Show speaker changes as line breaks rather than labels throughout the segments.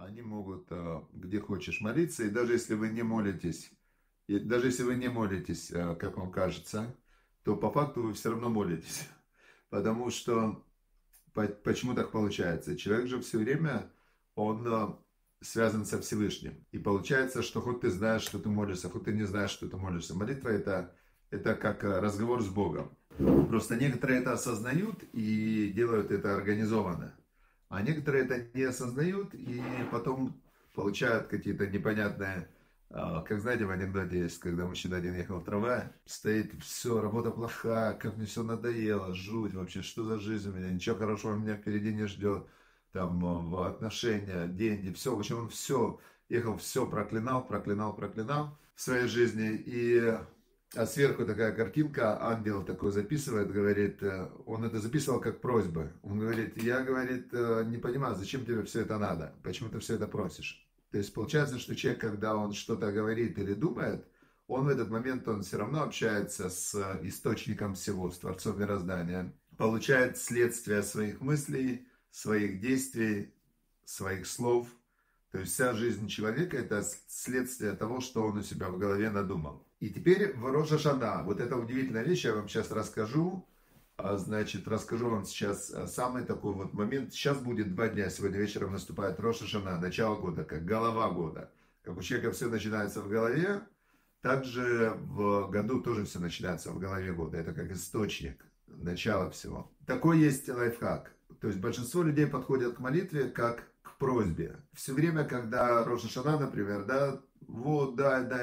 они могут где хочешь молиться, и даже если вы не молитесь, как вам кажется, то по факту вы все равно молитесь. Потому что, почему так получается? Человек же все время, он связан со Всевышним. И получается, что хоть ты знаешь, что ты молишься, хоть ты не знаешь, что ты молишься. Молитва это как разговор с Богом. Просто некоторые это осознают и делают это организованно. А некоторые это не осознают и потом получают какие-то непонятные, как знаете, в анекдоте есть, когда мужчина один ехал в трамвае, стоит, все, работа плохая, как мне все надоело, жуть вообще, что за жизнь у меня, ничего хорошего меня впереди не ждет, там, отношения, деньги, все, в общем, он все, ехал, все проклинал в своей жизни, а сверху такая картинка, ангел такой записывает, говорит, он это записывал как просьбы. Он говорит, я, говорит, не понимаю, зачем тебе все это надо, почему ты все это просишь. То есть получается, что человек, когда он что-то говорит или думает, он в этот момент, он все равно общается с источником всего, с Творцом мироздания, получает следствие своих мыслей, своих действий, своих слов. То есть вся жизнь человека это следствие того, что он у себя в голове надумал. И теперь в Рош ха-Шана, вот эта удивительная вещь, я вам сейчас расскажу. Значит, расскажу вам сейчас самый такой вот момент. Сейчас будет 2 дня, сегодня вечером наступает Рош ха-Шана, начало года, как голова года. Как у человека все начинается в голове, также в году тоже все начинается в голове года. Это как источник, начало всего. Такой есть лайфхак. То есть большинство людей подходят к молитве как к просьбе. Все время, когда Рош ха-Шана, например, да, вот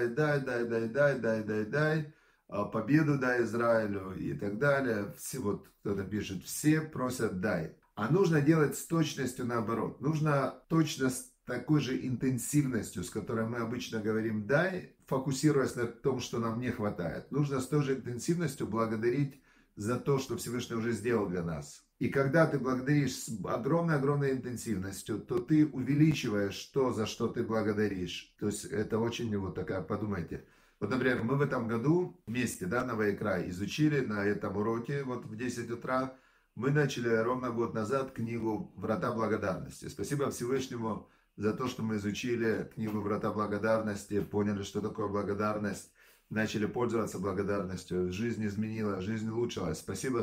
дай, победу дай Израилю и так далее. Все, вот кто-то пишет, все просят дай. А нужно делать с точностью наоборот. Нужно точно с такой же интенсивностью, с которой мы обычно говорим дай, фокусируясь на том, что нам не хватает. Нужно с той же интенсивностью благодарить за то, что Всевышний уже сделал для нас. И когда ты благодаришь с огромной-огромной интенсивностью, то ты увеличиваешь то, за что ты благодаришь. То есть это очень вот такая, подумайте. Вот, например, мы в этом году вместе, да, на Ваикра изучили на этом уроке, вот в 10 утра, мы начали ровно год назад книгу «Врата благодарности». Спасибо Всевышнему за то, что мы изучили книгу «Врата благодарности», поняли, что такое благодарность, начали пользоваться благодарностью, жизнь изменила, жизнь улучшилась. Спасибо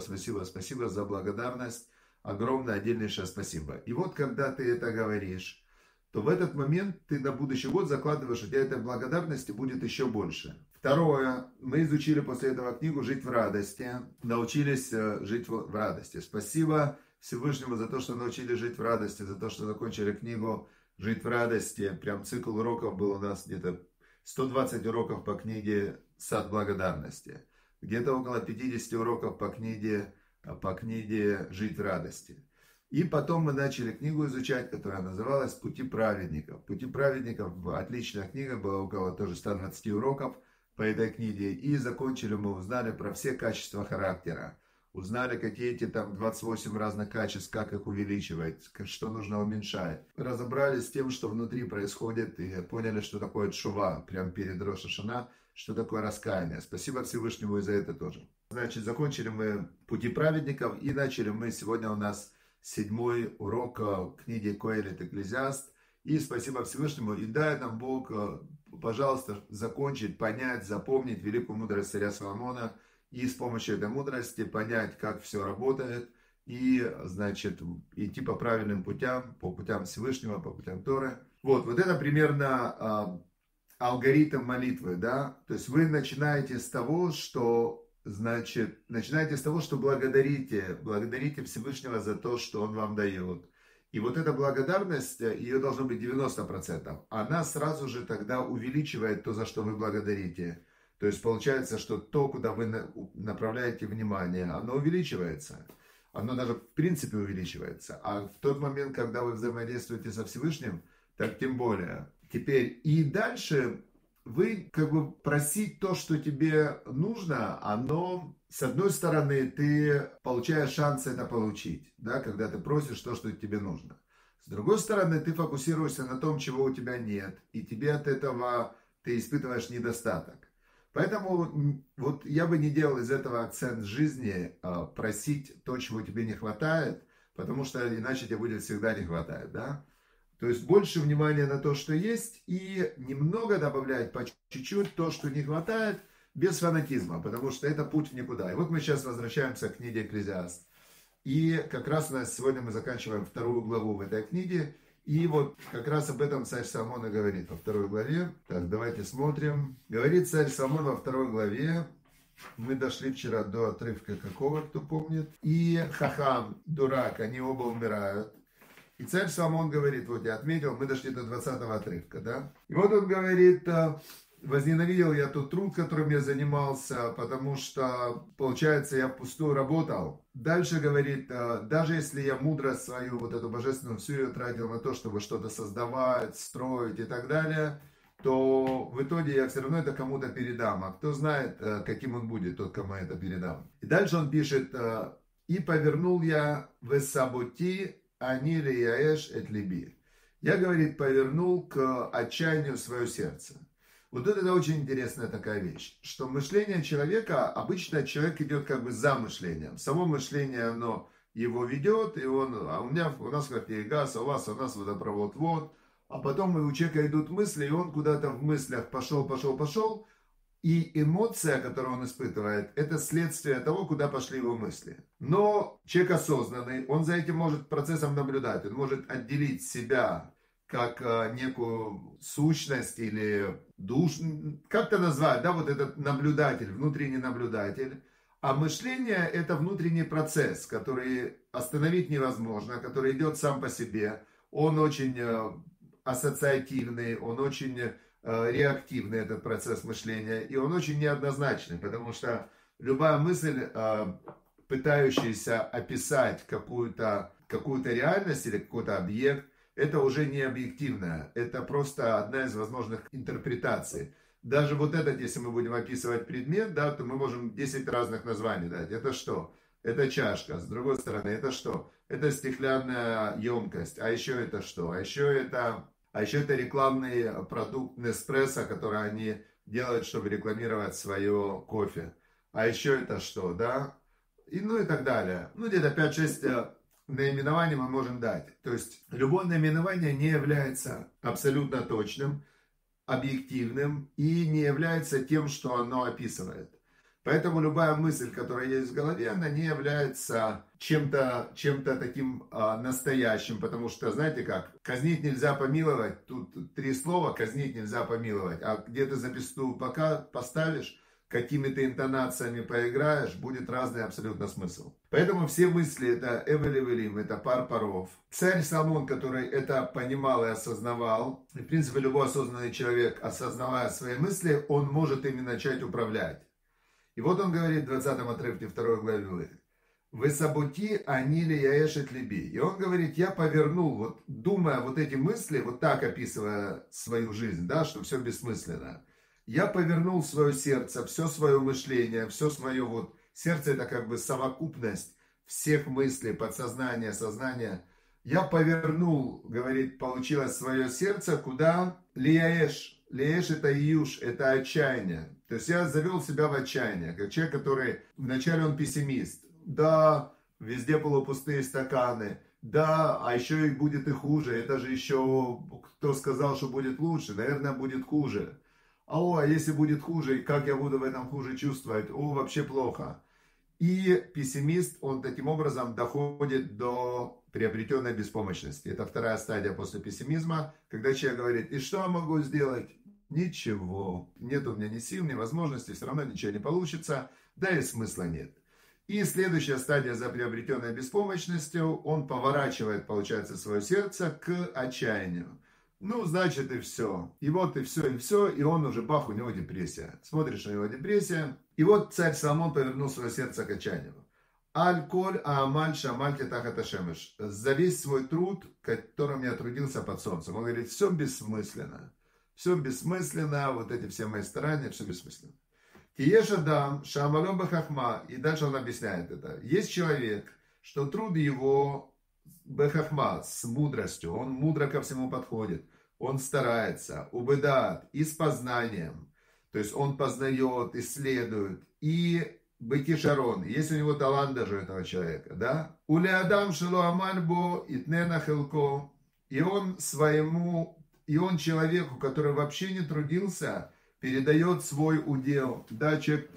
за благодарность, огромное отдельнейшее спасибо. И вот когда ты это говоришь, то в этот момент ты на будущий год закладываешь, у тебя этой благодарности будет еще больше. Второе, мы изучили после этого книгу «Жить в радости», научились жить в радости. Спасибо Всевышнему за то, что научились жить в радости, за то, что закончили книгу «Жить в радости». Прям цикл уроков был у нас где-то 120 уроков по книге «Сад благодарности». Где-то около 50 уроков по книге «Жить в радости». И потом мы начали книгу изучать, которая называлась «Пути праведников». «Пути праведников» отличная книга, была около тоже 120 уроков по этой книге. И закончили мы, узнали про все качества характера. Узнали, какие эти там 28 разных качеств, как их увеличивать, что нужно уменьшать. Разобрались с тем, что внутри происходит, и поняли, что такое тшува, прямо перед Рош ха-Шана, что такое раскаяние. Спасибо Всевышнему и за это тоже. Значит, закончили мы «Пути праведников», и начали мы, сегодня у нас 7-й урок книги Коэлет Экклезиаст. И спасибо Всевышнему. И дай нам Бог, пожалуйста, закончить, понять, запомнить великую мудрость царя Соломона. И с помощью этой мудрости понять, как все работает. И, значит, идти по правильным путям, по путям Всевышнего, по путям Торы. Вот это примерно алгоритм молитвы, да. То есть вы начинаете с того, что... Значит, начинайте с того, что благодарите Всевышнего за то, что Он вам дает. И вот эта благодарность, ее должно быть 90%. Она сразу же тогда увеличивает то, за что вы благодарите. То есть получается, что то, куда вы направляете внимание, оно увеличивается. Оно даже в принципе увеличивается. А в тот момент, когда вы взаимодействуете со Всевышним, так тем более. Теперь и дальше... Вы как бы просить то, что тебе нужно, оно, с одной стороны, ты получаешь шанс это получить, да, когда ты просишь то, что тебе нужно. С другой стороны, ты фокусируешься на том, чего у тебя нет, и тебе от этого ты испытываешь недостаток. Поэтому вот я бы не делал из этого акцент жизни, просить то, чего тебе не хватает, потому что иначе тебе будет всегда не хватать, да. То есть больше внимания на то, что есть, и немного добавлять по чуть-чуть то, что не хватает, без фанатизма, потому что это путь в никуда. И вот мы сейчас возвращаемся к книге «Экклезиаст». И как раз у нас сегодня мы заканчиваем вторую главу в этой книге. И вот как раз об этом царь Соломон и говорит во второй главе. Так, давайте смотрим. Говорит царь Соломон во второй главе. Мы дошли вчера до отрывка какого, кто помнит. И хахам, дурак, они оба умирают. И царь Соломон говорит, вот я отметил, мы дошли до 20-го отрывка, да. И вот он говорит, возненавидел я тот труд, которым я занимался, потому что, получается, я впустую работал. Дальше говорит, даже если я мудрость свою, вот эту божественную, всю ее тратил на то, чтобы что-то создавать, строить и так далее, то в итоге я все равно это кому-то передам. А кто знает, каким он будет, тот, кому я это передам. И дальше он пишет, и повернул я в саботи ани лияэш эт либи. Я, говорит, повернул к отчаянию свое сердце. Вот это очень интересная такая вещь, что мышление человека, обычно человек идет как бы за мышлением. Само мышление, оно его ведет, и он, у нас в квартире газ, а у нас водопровод, вот. А потом у человека идут мысли, и он куда-то в мыслях пошел, и эмоция, которую он испытывает, это следствие того, куда пошли его мысли. Но человек осознанный, он за этим может процессом наблюдать, он может отделить себя как некую сущность или душ, как-то назвать, да, вот этот наблюдатель, внутренний наблюдатель. А мышление это внутренний процесс, который остановить невозможно, который идет сам по себе. Он очень ассоциативный, он очень реактивный, этот процесс мышления, и он очень неоднозначный, потому что любая мысль, пытающаяся описать какую-то реальность или какой-то объект, это уже не объективное, это просто одна из возможных интерпретаций. Даже вот этот, если мы будем описывать предмет, да, то мы можем 10 разных названий дать. Это что? Это чашка. С другой стороны, это что? Это стеклянная емкость. А еще это что? А еще это рекламный продукт Nespresso, который они делают, чтобы рекламировать свое кофе. А еще это что, да? И, ну и так далее. Ну, где-то 5-6 наименований мы можем дать. То есть, любое наименование не является абсолютно точным, объективным и не является тем, что оно описывает. Поэтому любая мысль, которая есть в голове, она не является чем-то таким настоящим, потому что, знаете как, казнить нельзя помиловать, тут 3 слова, казнить нельзя помиловать, а где ты записку пока поставишь, какими-то интонациями поиграешь, будет разный абсолютно смысл. Поэтому все мысли это эвелевелим, это пар паров. Царь Соломон, который это понимал и осознавал, и, в принципе, любой осознанный человек, осознавая свои мысли, он может ими начать управлять. И вот он говорит в 20-м отрывке 2 главы, «Вы саботи анили яэшет либи». И он говорит, я повернул, вот думая вот эти мысли, вот так описывая свою жизнь, да, что все бессмысленно. Я повернул свое сердце, все свое мышление, все свое вот... Сердце это как бы совокупность всех мыслей, подсознания, сознания. Я повернул, говорит, получилось свое сердце, куда? Лияэш. Лияэш это июш, это отчаяние. То есть я завел себя в отчаяние, как человек, который вначале он пессимист. Да, везде полупустые стаканы. Да, а еще и будет и хуже. Это же еще кто сказал, что будет лучше? Наверное, будет хуже. А если будет хуже, как я буду в этом хуже чувствовать? Вообще плохо. И пессимист, он таким образом доходит до приобретенной беспомощности. Это вторая стадия после пессимизма, когда человек говорит, и что я могу сделать? Ничего. Нет у меня ни сил, ни возможностей, все равно ничего не получится, да и смысла нет. И следующая стадия за приобретенной беспомощностью, он поворачивает, получается, свое сердце к отчаянию. Ну, значит, и все. И вот и все, и он уже, бах, у него депрессия. Смотришь, у него депрессия. И вот царь Соломон повернул свое сердце к отчаянию. Аль-коль аамаль шамаль тетахат ашемеш. За весь свой труд, которым я трудился под солнцем. Он говорит, все бессмысленно. Все бессмысленно, вот эти все мои старания, все бессмысленно. Тиешадам шамалом бахахма. И дальше он объясняет это. Есть человек, что труд его бехахма, с мудростью, он мудро ко всему подходит, он старается, убыдат, и с познанием, то есть он познает, исследует, и бекишарон, есть у него талант даже у этого человека, да? Улеадам шело амальбо итнена хелко, и он человеку, который вообще не трудился, передает свой удел. Да, человек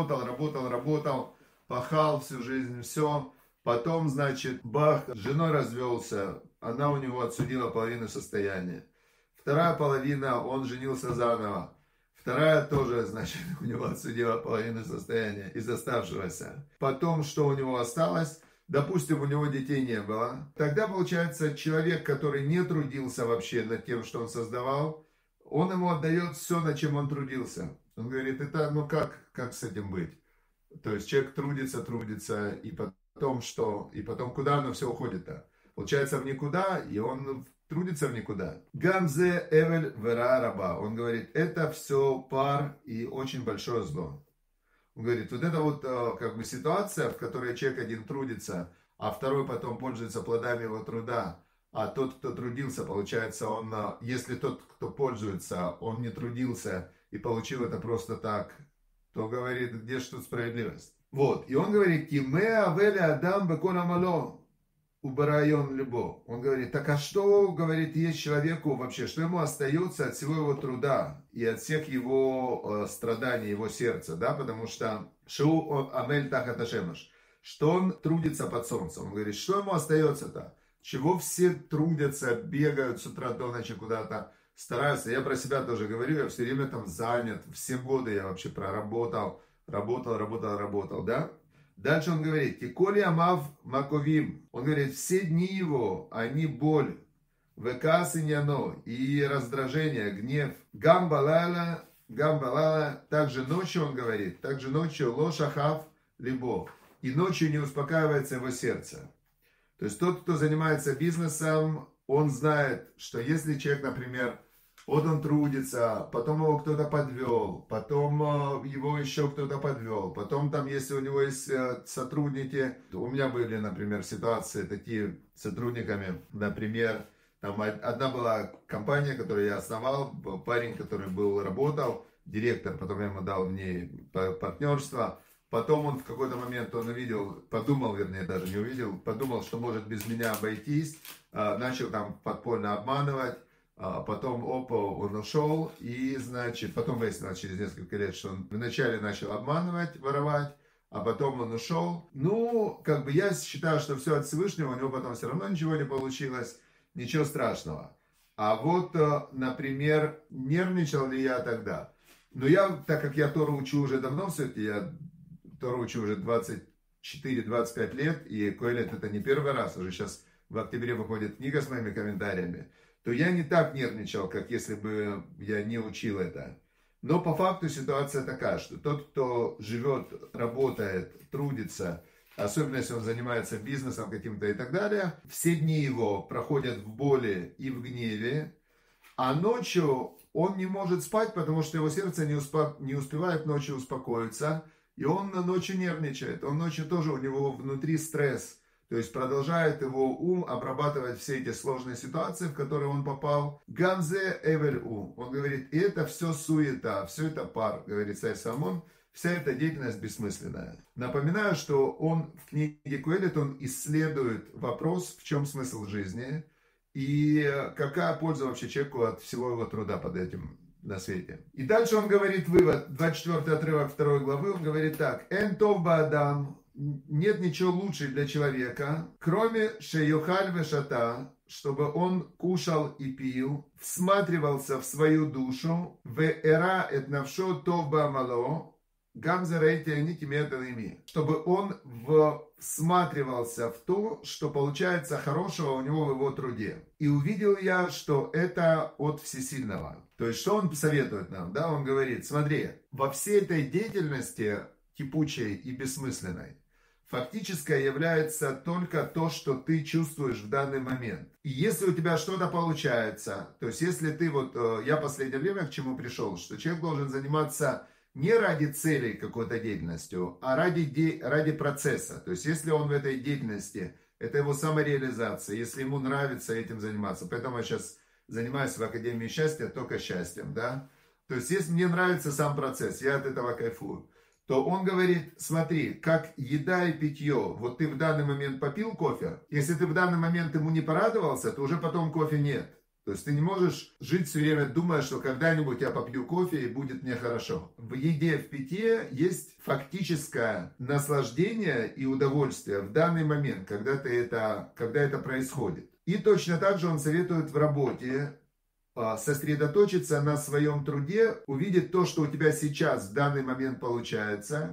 работал, пахал всю жизнь, все. Потом, значит, бах, с женой развелся, она у него отсудила половину состояния. Вторая половина, он женился заново. Вторая тоже, значит, у него отсудила половину состояния из оставшегося. Потом, что у него осталось? Допустим, у него детей не было. Тогда, получается, человек, который не трудился вообще над тем, что он создавал, он ему отдает все, над чем он трудился. Он говорит, это, ну как с этим быть? То есть человек трудится, и потом что? И потом куда оно все уходит-то? Получается в никуда, и он трудится в никуда. Гамзе эвель вера раба. Он говорит, это все пар и очень большое зло. Он говорит, вот это вот как бы ситуация, в которой человек один трудится, а второй потом пользуется плодами его труда. А тот, кто трудился, получается, он, если тот, кто пользуется, он не трудился и получил это просто так, то говорит, где же тут справедливость? Вот, и он говорит, «Киме авели адам бекон амало, убарайон любо». Он говорит, так а что, говорит, есть человеку вообще, что ему остается от всего его труда и от всех его страданий, его сердца, да, потому что шоу амель тахат ашемаш, что он трудится под солнцем. Он говорит, что ему остается-то? Чего все трудятся, бегают с утра до ночи куда-то, стараются. Я про себя тоже говорю, я все время там занят. Все годы я вообще проработал, работал, да? Дальше он говорит, «Киколи амав маковим». Он говорит, все дни его, они боль, векас и няно, и раздражение, гнев. Гамбалала, также ночью, он говорит, также ночью лошахав либо. И ночью не успокаивается его сердце. То есть тот, кто занимается бизнесом, он знает, что если человек, например, вот он трудится, потом его кто-то подвел, потом его еще кто-то подвел, потом там, если у него есть сотрудники, у меня были, например, ситуации такие с сотрудниками, например, там одна была компания, которую я основал, парень, который работал, директор, потом я ему дал в ней партнерство. Потом он в какой-то момент он увидел, подумал, вернее, даже не увидел, подумал, что может без меня обойтись, начал там подпольно обманывать, потом, он ушел, и, значит, потом выяснилось через несколько лет, что он вначале начал обманывать, воровать, а потом он ушел. Ну, как бы я считаю, что все от Всевышнего, у него потом все равно ничего не получилось, ничего страшного. А вот, например, нервничал ли я тогда? Но я, так как я Тору учу уже давно, все-таки я Тору учу уже 24-25 лет, и Коэлет это не первый раз, уже сейчас в октябре выходит книга с моими комментариями, то я не так нервничал, как если бы я не учил это. Но по факту ситуация такая, что тот, кто живет, работает, трудится, особенно если он занимается бизнесом каким-то и так далее, все дни его проходят в боли и в гневе, а ночью он не может спать, потому что его сердце не успевает ночью успокоиться, и он ночью нервничает, он ночью тоже, у него внутри стресс, то есть продолжает его ум обрабатывать все эти сложные ситуации, в которые он попал. Ганзе эвель у, он говорит, и это все суета, все это пар, говорит царь Соломон, вся эта деятельность бессмысленная. Напоминаю, что он в книге Коэлет, он исследует вопрос, в чем смысл жизни, и какая польза вообще человеку от всего его труда под этим на свете. И дальше он говорит вывод, 24 отрывок 2 главы, он говорит так. «Эн тов баадам», нет ничего лучше для человека, кроме шеюхаль вешата, чтобы он кушал и пил, всматривался в свою душу, в эра эт навшо тов баамало, чтобы он всматривался в то, что получается хорошего у него в его труде. И увидел я, что это от Всесильного. То есть, что он советует нам? Да, он говорит, смотри, во всей этой деятельности кипучей и бессмысленной, фактическое является только то, что ты чувствуешь в данный момент. И если у тебя что-то получается, то есть, если ты я в последнее время к чему пришел, что человек должен заниматься не ради целей какой-то деятельностью, а ради процесса. То есть, если он в этой деятельности, это его самореализация, если ему нравится этим заниматься. Поэтому я сейчас занимаюсь в Академии счастья только счастьем, да. То есть, если мне нравится сам процесс, я от этого кайфую, то он говорит, смотри, как еда и питье, вот ты в данный момент попил кофе, если ты в данный момент ему не порадовался, то уже потом кофе нет. То есть ты не можешь жить все время, думая, что когда-нибудь я попью кофе и будет мне хорошо. В еде, в питье есть фактическое наслаждение и удовольствие в данный момент, когда это происходит. И точно так же он советует в работе сосредоточиться на своем труде, увидеть то, что у тебя сейчас в данный момент получается,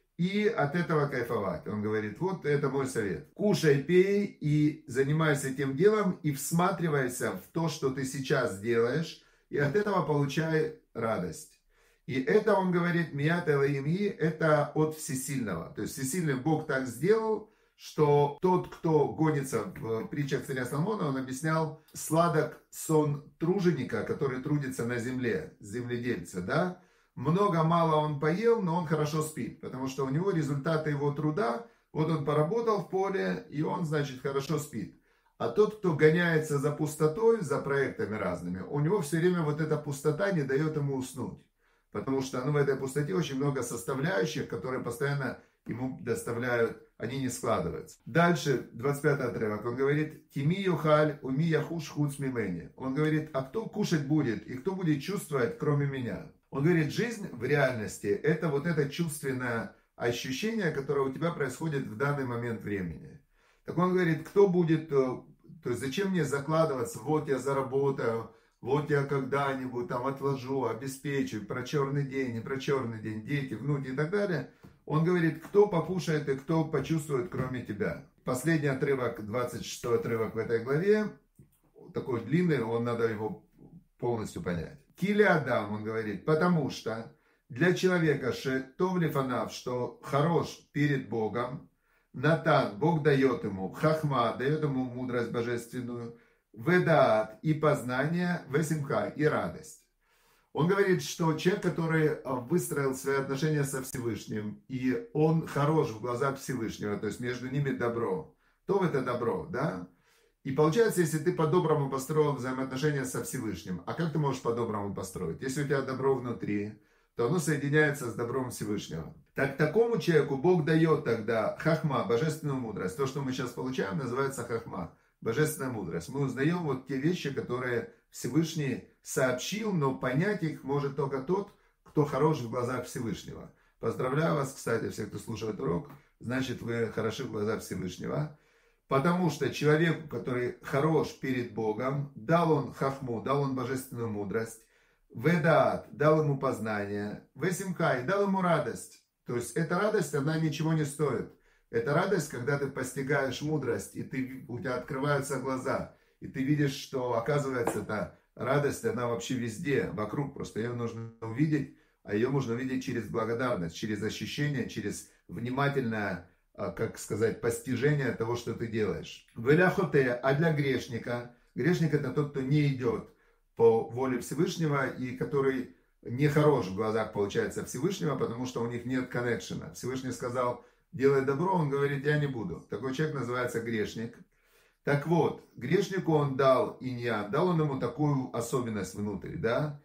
и от этого кайфовать. Он говорит, вот это мой совет. Кушай, пей и занимайся тем делом, и всматривайся в то, что ты сейчас делаешь, и от этого получай радость. И это, он говорит, мият элоим и, это от всесильного. То есть всесильный Бог так сделал, что тот, кто гонится в притчах царя Соломона, он объяснял, сладок сон труженика, который трудится на земле, земледельца, да? Много-мало он поел, но он хорошо спит, потому что у него результаты его труда, вот он поработал в поле, и он, значит, хорошо спит. А тот, кто гоняется за пустотой, за проектами разными, у него все время вот эта пустота не дает ему уснуть. Потому что в этой пустоте очень много составляющих, которые постоянно ему доставляют, они не складываются. Дальше, 25-й отрывок, он говорит, «Тими юхаль, уми яхуш хуц мимени». Он говорит, а кто кушать будет и кто будет чувствовать, кроме меня? Он говорит, жизнь в реальности, это вот это чувственное ощущение, которое у тебя происходит в данный момент времени. Так он говорит, кто будет, то есть зачем мне закладываться, вот я заработаю, вот я когда-нибудь там отложу, обеспечу, про черный день, не про черный день, дети, внуки и так далее. Он говорит, кто покушает и кто почувствует, кроме тебя. Последний отрывок, 26-й отрывок в этой главе, такой длинный, надо его полностью понять. Кили Адам, он говорит, потому что для человека шетов лифанав, что хорош перед Богом, Натан, Бог дает ему, Хахма, дает ему мудрость божественную, Ведаат и познание, Весимха и радость. Он говорит, что человек, который выстроил свои отношения со Всевышним, и он хорош в глазах Всевышнего, то есть между ними добро, то это добро, да? И получается, если ты по-доброму построил взаимоотношения со Всевышним, а как ты можешь по-доброму построить? Если у тебя добро внутри, то оно соединяется с добром Всевышнего. Так такому человеку Бог дает тогда хахма, божественную мудрость. То, что мы сейчас получаем, называется хахма, божественная мудрость. Мы узнаем вот те вещи, которые Всевышний сообщил, но понять их может только тот, кто хорош в глазах Всевышнего. Поздравляю вас, кстати, всех, кто слушает урок, значит, вы хороши в глазах Всевышнего. Потому что человеку, который хорош перед Богом, дал он хахму, дал он божественную мудрость, ведаат, дал ему познание, весимхай, дал ему радость. То есть эта радость, она ничего не стоит. Это радость, когда ты постигаешь мудрость, и у тебя открываются глаза, и ты видишь, что, оказывается, эта радость, она вообще везде, вокруг, просто ее нужно увидеть, а ее можно увидеть через благодарность, через ощущение, через внимательное, как сказать, постижение того, что ты делаешь. Веляхоте, а для грешника, грешник это тот, кто не идет по воле Всевышнего и который не хорош в глазах, получается, Всевышнего, потому что у них нет коннекшена. Всевышний сказал, делай добро, он говорит, я не буду. Такой человек называется грешник. Так вот, грешнику он дал иньян, дал он ему такую особенность внутри, да?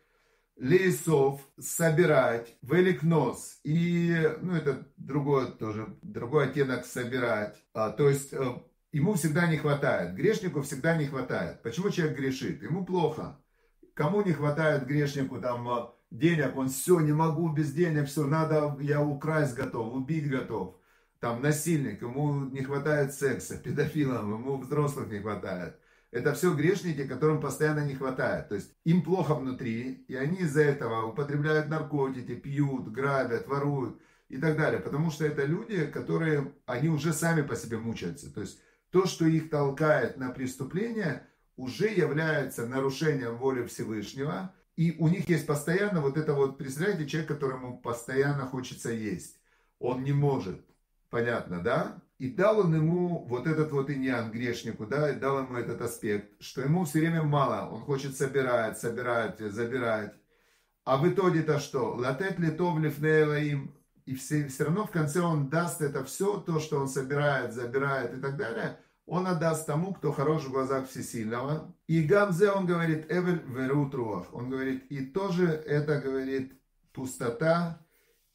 Лейсов, собирать, великнос, и, это другой оттенок собирать. То есть, ему всегда не хватает, грешнику всегда не хватает. Почему человек грешит? Ему плохо. Кому не хватает грешнику там денег, он все, не могу без денег, все, надо, я украсть готов, убить готов. Там насильник, ему не хватает секса, педофилам, ему взрослых не хватает. Это все грешники, которым постоянно не хватает. То есть им плохо внутри, и они из-за этого употребляют наркотики, пьют, грабят, воруют и так далее. Потому что это люди, которые, они уже сами по себе мучаются. То есть то, что их толкает на преступление, уже является нарушением воли Всевышнего. И у них есть постоянно вот это вот, представляете, человек, которому постоянно хочется есть. Он не может. Понятно, да? И дал он ему вот этот вот иньян, грешнику, да, и дал ему этот аспект, что ему все время мало, он хочет собирать, забирать. А в итоге-то что? Латет литов лифнейлаим. И все равно в конце он даст это все, то, что он собирает, забирает и так далее, он отдаст тому, кто хорош в глазах Всесильного. И Гамзе, он говорит, эвель верут руах. Он говорит, и тоже это, говорит, пустота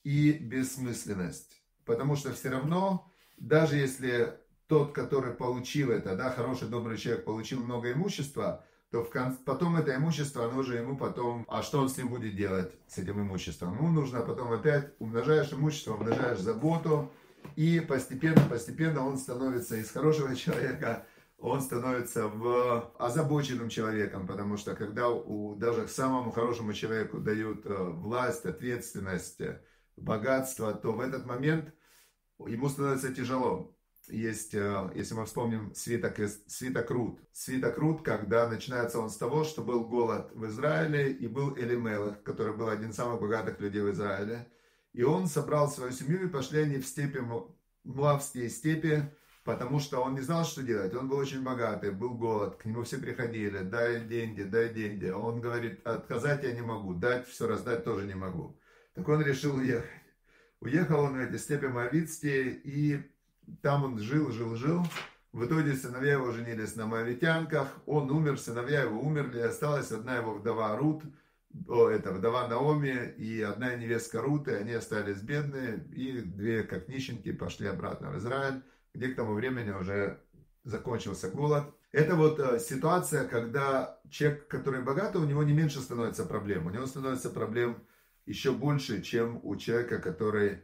и бессмысленность. Потому что все равно, даже если тот, который получил это, да, хороший, добрый человек, получил много имущества, то потом это имущество, оно же ему потом, а что он с ним будет делать, с этим имуществом? Ему нужно потом опять, умножаешь имущество, умножаешь заботу, и постепенно он становится из хорошего человека, он становится озабоченным человеком, потому что когда даже к самому хорошему человеку дают власть, ответственность, богатство, то в этот момент ему становится тяжело. Есть, если мы вспомним свиток Рут. Свиток Рут, когда начинается он с того, что был голод в Израиле, и был Элимелех, который был один из самых богатых людей в Израиле. И он собрал свою семью, и пошли они в степи, Муавские степи, потому что он не знал, что делать. Он был очень богатый, был голод, к нему все приходили, дай деньги, дай деньги. Он говорит, отказать я не могу, дать все раздать тоже не могу. Так он решил уехать. Уехал он в эти степи Моавитские, и там он жил. В итоге сыновья его женились на моавитянках, он умер, сыновья его умерли, осталась одна его вдова Рут, вдова Наоми и одна невестка Рут, и они остались бедные, и две, как нищенки, пошли обратно в Израиль, где к тому времени уже закончился голод. Это вот ситуация, когда человек, который богатый, у него не меньше становится проблем, у него становится проблем еще больше, чем у человека, который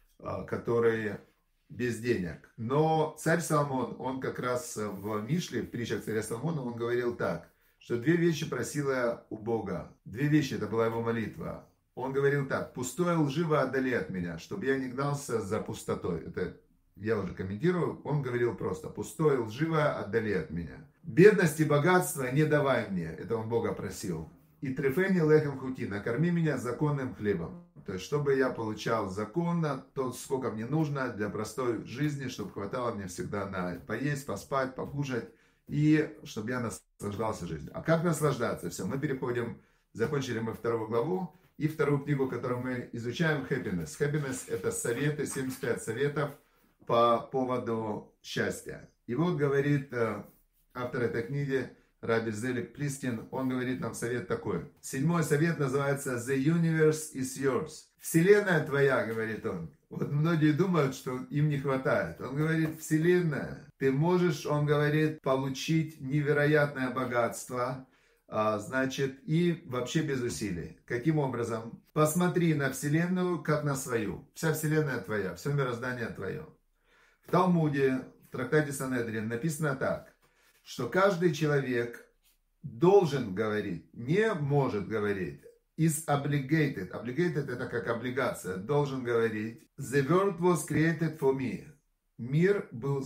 без денег. Но царь Соломон, он как раз в Мишле, в притчах царя Соломона, он говорил так, что две вещи просила у Бога. Две вещи, это была его молитва. Он говорил так: пустое лживо отдали от меня, чтобы я не гнался за пустотой. Это я уже комментирую. Он говорил просто: пустое лживо отдали от меня. Бедность и богатство не давай мне. Это он Бога просил. И трефени лехем хути, накорми меня законным хлебом. То есть, чтобы я получал законно то, сколько мне нужно для простой жизни, чтобы хватало мне всегда на поесть, поспать, покушать, и чтобы я наслаждался жизнью. А как наслаждаться? Все, мы переходим, закончили мы 2 главу, и 2 книгу, которую мы изучаем, Happiness. Happiness — это советы, 75 советов по поводу счастья. И вот говорит автор этой книги, Раби Зелик Плискин, он говорит нам совет такой. 7-й совет называется «The universe is yours». Вселенная твоя, говорит он. Вот многие думают, что им не хватает. Он говорит: вселенная, ты можешь, он говорит, получить невероятное богатство, значит, и вообще без усилий. Каким образом? Посмотри на вселенную, как на свою. Вся вселенная твоя, все мироздание твое. В Талмуде, в трактате Санедрин написано так, что каждый человек должен говорить, не может говорить, is obligated. Obligated — это как облигация. Должен говорить: the world was created for me. Мир был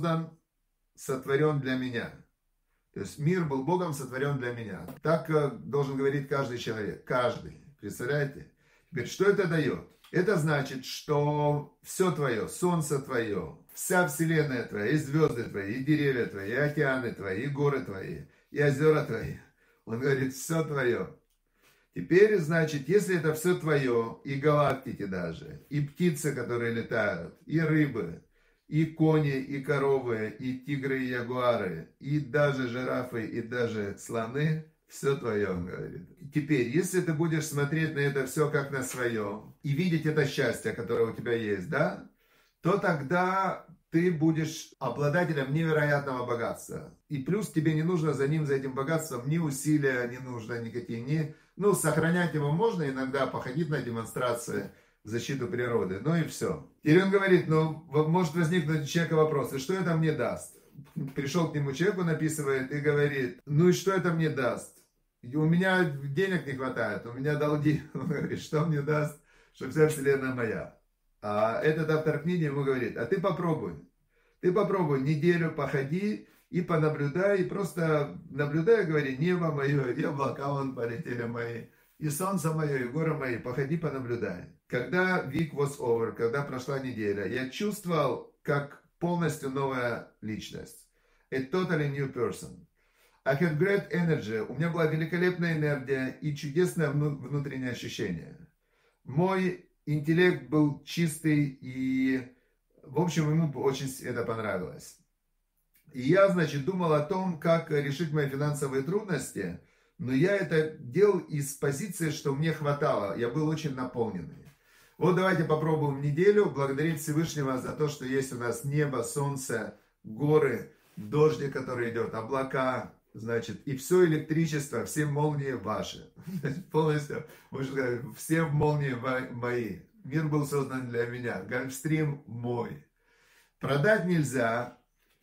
сотворен для меня. То есть мир был Богом сотворен для меня. Так должен говорить каждый человек. Каждый. Представляете? Теперь, что это дает? Это значит, что все твое, солнце твое, вся вселенная твоя, и звезды твои, и деревья твои, и океаны твои, и горы твои, и озера твои. Он говорит: все твое. Теперь, значит, если это все твое, и галактики даже, и птицы, которые летают, и рыбы, и кони, и коровы, и тигры, и ягуары, и даже жирафы, и даже слоны, все твое, он говорит. Теперь, если ты будешь смотреть на это все как на свое, и видеть это счастье, которое у тебя есть, да, то тогда ты будешь обладателем невероятного богатства. И плюс тебе не нужно за этим богатством ни усилия, не нужно никакие, сохранять его можно иногда, походить на демонстрации в защиту природы, но и все. И он говорит: может возникнуть у человека вопрос: и что это мне даст? Пришел к нему человеку, написывает и говорит: и что это мне даст? У меня денег не хватает, у меня долги. Он говорит: что мне даст, что вся вселенная моя? А этот автор книги ему говорит: а ты попробуй неделю походи и понаблюдай, и просто наблюдай, говори: небо мое, и облака вон полетели мои, и солнце мое, и горы мои, походи, понаблюдай. Когда week was over, когда прошла неделя, я чувствовал, как полностью новая личность. A totally new person. I had great energy. У меня была великолепная энергия и чудесное внутреннее ощущение. Мой интеллект был чистый, и, в общем, ему очень это понравилось. И я, значит, думал о том, как решить мои финансовые трудности, но я это делал из позиции, что мне хватало, я был очень наполненный. Вот давайте попробуем неделю благодарить Всевышнего за то, что есть у нас небо, солнце, горы, дождик, который идет, облака, значит, и все электричество, все молнии ваши. Полностью, можно сказать, все молнии мои. Мир был создан для меня, Гольфстрим мой. Продать нельзя,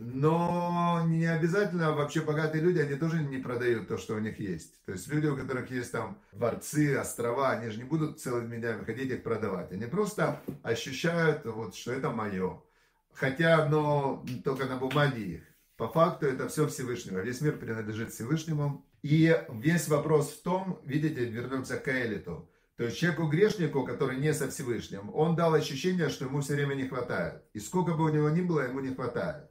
но не обязательно вообще богатые люди, они тоже не продают то, что у них есть. То есть люди, у которых есть там дворцы, острова, они же не будут целыми днями ходить их продавать. Они просто ощущают, вот, что это мое. Хотя оно только на бумаге их. По факту это все Всевышнего. Весь мир принадлежит Всевышнему. И весь вопрос в том, видите, вернемся к Элиту. То есть человеку-грешнику, который не со Всевышним, он дал ощущение, что ему все время не хватает. И сколько бы у него ни было, ему не хватает.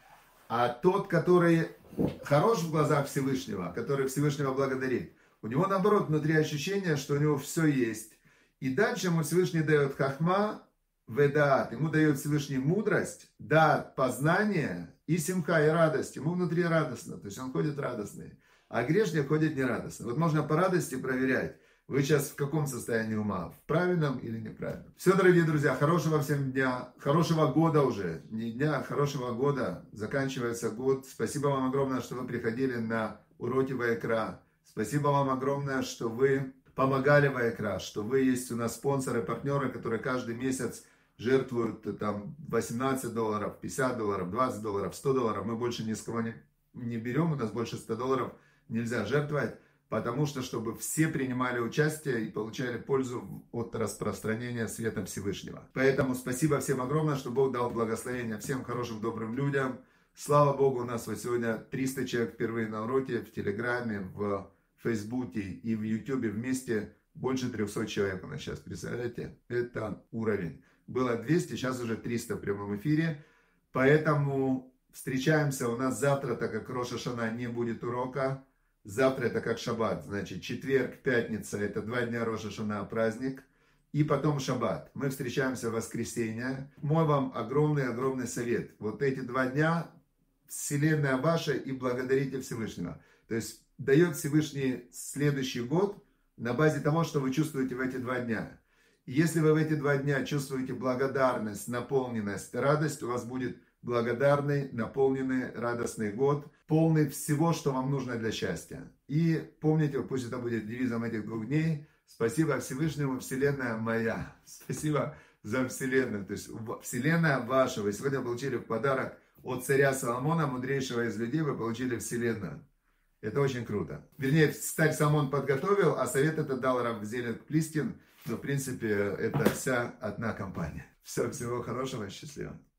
А тот, который хорош в глазах Всевышнего, который Всевышнего благодарит, у него наоборот внутри ощущение, что у него все есть. И дальше ему Всевышний дает хахма, ведаат, ему дает Всевышний мудрость, дат, познание и симха, и радость. Ему внутри радостно, то есть он ходит радостный. А грешник ходит нерадостно. Вот можно по радости проверять, вы сейчас в каком состоянии ума, в правильном или неправильном. Все, дорогие друзья, хорошего всем дня, хорошего года уже, не дня, а хорошего года. Заканчивается год. Спасибо вам огромное, что вы приходили на уроки Ваикра. Спасибо вам огромное, что вы помогали Ваикра, что вы есть у нас спонсоры, партнеры, которые каждый месяц жертвуют там $18, $50, $20, $100. Мы больше ни с кого не берем, у нас больше $100 нельзя жертвовать. Потому что, чтобы все принимали участие и получали пользу от распространения света Всевышнего. Поэтому спасибо всем огромное, что Бог дал благословение всем хорошим, добрым людям. Слава Богу, у нас вот сегодня 300 человек впервые на уроке, в Телеграме, в Фейсбуке и в Ютубе вместе больше 300 человек у нас сейчас, представляете? Это уровень. Было 200, сейчас уже 300 в прямом эфире. Поэтому встречаемся у нас завтра, так как Рош ха-Шана не будет урока. Завтра это как шаббат, значит, четверг, пятница, это 2 дня Рош ха-Шана праздник, и потом шаббат. Мы встречаемся в воскресенье. Мой вам огромный совет. Вот эти 2 дня вселенная ваша и благодарите Всевышнего. То есть дает Всевышний следующий год на базе того, что вы чувствуете в эти 2 дня. И если вы в эти 2 дня чувствуете благодарность, наполненность, радость, у вас будет благодарный, наполненный, радостный год, полный всего, что вам нужно для счастья. И помните, пусть это будет девизом этих 2 дней. Спасибо Всевышнему, Вселенная моя. Спасибо за Вселенную. То есть Вселенная ваша. Вы сегодня получили в подарок от царя Соломона, мудрейшего из людей, вы получили Вселенную. Это очень круто. Вернее, царь Соломон подготовил, а совет это дал Рав Зелик Плистин. Но в принципе это вся одна компания. Всего хорошего, счастливо.